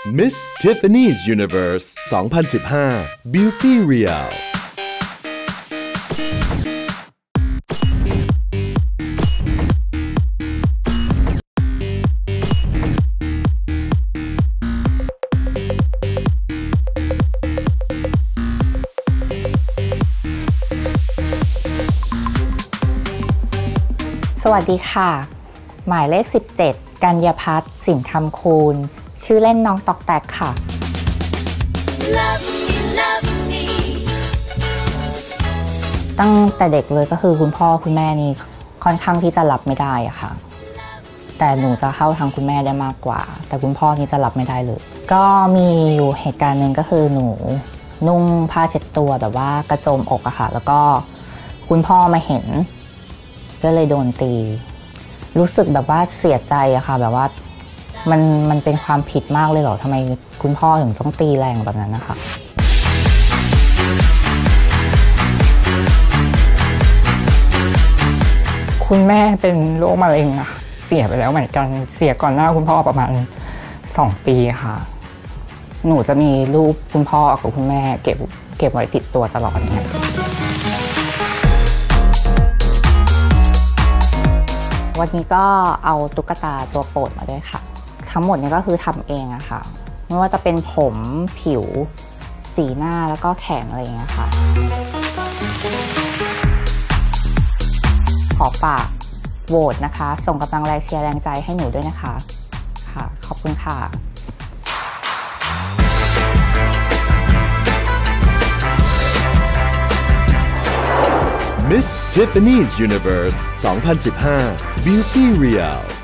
Miss Tiffany's Universe 2015 Beauty Real สวัสดีค่ะหมายเลข17กัญญาภัทร สินธรรมคูณชื่อเล่นน้องตอกแตกค่ะตั้งแต่เด็กเลยก็คือคุณพ่อคุณแม่นี่ค่อนข้างที่จะรับไม่ได้อะค่ะแต่หนูจะเข้าทางคุณแม่ได้มากกว่าแต่คุณพ่อนี่จะรับไม่ได้เลยก็มีอยู่เหตุการณ์หนึ่งก็คือหนูนุ่งผ้าเช็ดตัวแบบว่ากระโจมอกอะค่ะแล้วก็คุณพ่อมาเห็นก็เลยโดนตีรู้สึกแบบว่าเสียใจอะค่ะแบบว่ามันเป็นความผิดมากเลยเหรอทำไมคุณพ่อถึงต้องตีแรงแบบนั้นนะคะคุณแม่เป็นโรคมะเร็งอะเสียไปแล้วเหมือนกันเสียก่อนหน้าคุณพ่อประมาณ2 ปีค่ะหนูจะมีรูปคุณพ่อกับคุณแม่เก็บไว้ติดตัวตลอดเนี่ยวันนี้ก็เอาตุ๊กตาตัวโปรดมาด้วยค่ะทั้งหมดนี้ก็คือทำเองอะค่ะไม่ว่าจะเป็นผมผิวสีหน้าแล้วก็แขนอะไรอย่างเงี้ยค่ะขอฝากโหวตนะคะส่งกำลังแรงเชียร์แรงใจให้หนูด้วยนะคะค่ะขอบคุณค่ะ Miss Tiffany's Universe 2015 Beauty Real